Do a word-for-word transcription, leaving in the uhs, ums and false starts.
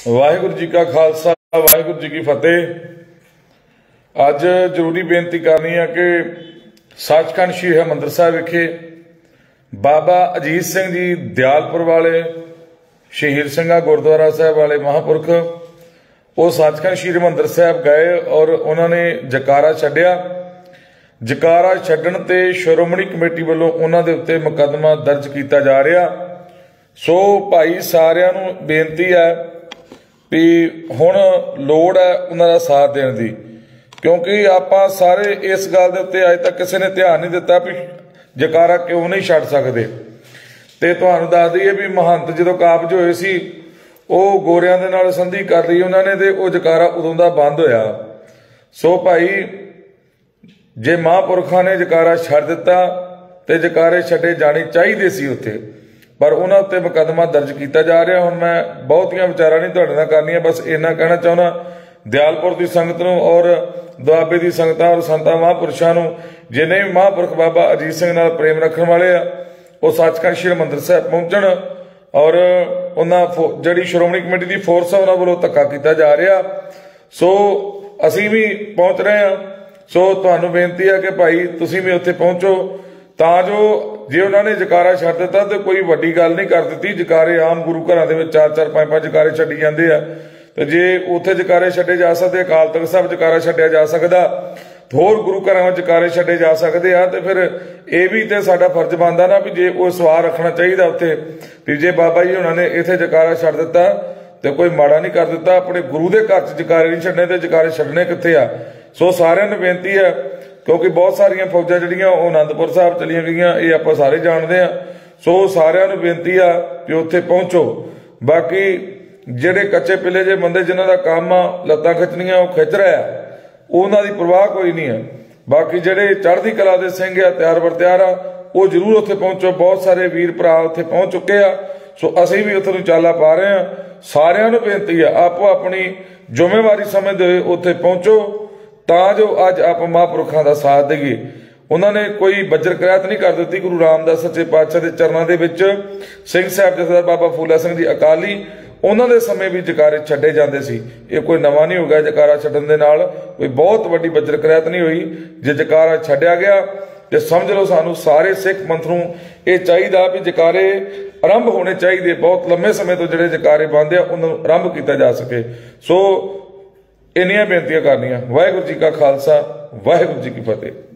वाहिगुरू जी का खालसा वाहिगुरू जी की फतेह। अज जरूरी बेनती करनी है कि सचखंड श्री हरिमंदर साहिब विखे बाबा अजीत सिंह जी दयालपुर वाले शहीद सिंघा गुरुद्वारा साहब वाले महापुरख वो सचखंड श्री हरिमंदर साहब गए और उन्होंने जकारा छड्डिया। जकारा छड्डण ते श्रोमणी कमेटी वालों उन्होंने दे उत्ते मुकदमा दर्ज किया जा रहा। सो भाई सारिਆਂ ਨੂੰ बेनती है भी हुण लोड़ है उन्होंने साथ देने की, क्योंकि आप सारे इस गल के उत्ते अज तक किसी ने ध्यान नहीं दिता भी जकारा क्यों नहीं छड्ड सकते। तो तुहानूं दस दईए भी महंत जो काबज होए सी वो गोरियां दे नाल संधि कर ली उन्होंने, तो वो जकारा उदों दा बंद होया। सो भाई जे महापुरखों ने जकारा छड्ड दिता तो जकारे छड्डे जाने चाहिए सी उत्थे, पर उन्होंने उत्ते मुकदमा दर्ज किया जा रहा। हुण मैं बहुतियां विचारां नहीं तुहाडे नाल करनियां, बस इन्ना कहना चाहुंदा दयालपुर की संगत नूं और दुआबे की संगतां और संतां महापुरुषां नूं जिन्ने भी महापुरख बाबा अजीत सिंह नाल प्रेम रखण वाले आ वो सचखंड श्री हरिमंदर साहिब पहुंचण और उन्हां जिहड़ी श्रोमणी कमेटी की फोर्स है उन्हां वल्लों धक्का किया जा रहा। सो असीं भी पहुंच रहे हैं। सो तुहानूं बेनती है कि भाई तुसीं भी उत्थे पहुंचो तां जो जे उन्होंने जकारा छड्ड दिता तो कोई वड्डी गल नहीं कर दी। जकारे आम गुरु घरां दे विच चार चार पांच पांच जकारे छड्डी जांदे आ, तो जे उत्थे जकारे छड्डे जा सकते, अकाल तख्त साहिब जकारा छड्डिया जा सकदा, होर गुरु घरां विच जकारे छड्डे जा सकते आ, तो फिर ये भी तो साडा फर्ज बनदा ना भी जे वो सवाल रखना चाहिए उत्थे भी जे बाबा जी उन्होंने इत्थे जकारा छड्ड दिता तो कोई माड़ा नहीं कर दिता, अपने गुरु के घर च जकारे नहीं छड्डने तो जकारे छड्डने कित्थे आ। सो सारिਆਂ ਨੂੰ बेनती है, क्योंकि बहुत सारिया फौजा जड़ियाँ आनंदपुर साहब चलिया गई ये आप सारे जानते हैं। सो सारिਆਂ ਨੂੰ बेनती आ कि उत्थे पहुंचो। बाकी ਜਿਹੜੇ कच्चे पिले जे बंदे जिन्हों का काम आ लत्तां खिचनिया वो खिच रहा है, उन्हों की परवाह कोई नहीं है। बाकी ਜਿਹੜੇ चढ़ती कला के सिंह आ तैयार बर तैयार आ वो जरूर उत्थे पहुंचो। बहुत सारे वीर भरा उत्थे पहुंच चुके आ। सो असीं भी उत्थे चाला पा रहे हैं। सारिਆਂ ਨੂੰ बेनती है आपो अपनी जिम्मेवारी समझते हुए उत्थे पहुंचो तां जो अज आप महापुरखों का साथ देइए। उन्होंने कोई बजर कराहत नहीं कर दी। गुरु रामदास सच्चे पातशाह के चरणों के विच सिंह साहब जथेदार बाबा फूला सिंह जी अकाली उन्होंने समय भी जकारे छड्डे जाते सी। ये कोई नवा नहीं हो गया। जकारा छड्डण दे नाल कोई बहुत वड्डी बजर कराहत नहीं हुई। जे जकारा छड्डिया गया तो समझ लो सानू सारे सिख पंथ नूं ये चाहिए भी जकारे आरंभ होने चाहिए। बहुत लंबे समय तो जिहड़े जकारे बंद आ उन्हां नूं आरंभ किया जा सके। सो इन्नियां बेनतियां करनियां। वाहिगुरू जी का खालसा वाहिगुरू जी की फतेह।